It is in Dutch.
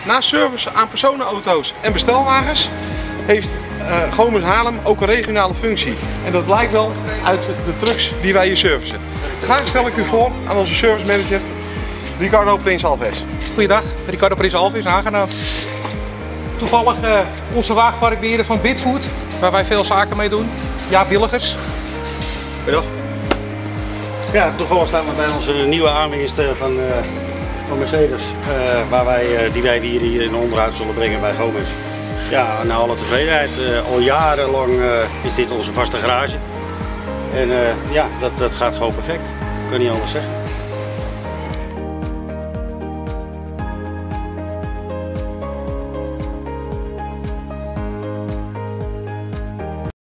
Naast service aan personenauto's en bestelwagens heeft Gomez Haarlem ook een regionale functie. En dat blijkt wel uit de trucks die wij hier servicen. Graag stel ik u voor aan onze service manager Ricardo Prins Alves. Goeiedag, Ricardo Prins Alves, aangenaam. Toevallig onze wagenparkbeheerder van Bitfood, waar wij veel zaken mee doen. Ja, Willigers. Goeiedag. Ja, toevallig staan we bij onze nieuwe aanwinst van Mercedes, die wij hier in onderhoud zullen brengen bij Gomez. Ja, naar alle tevredenheid. Al jarenlang is dit onze vaste garage. En ja, dat gaat gewoon perfect. Ik kan niet anders zeggen.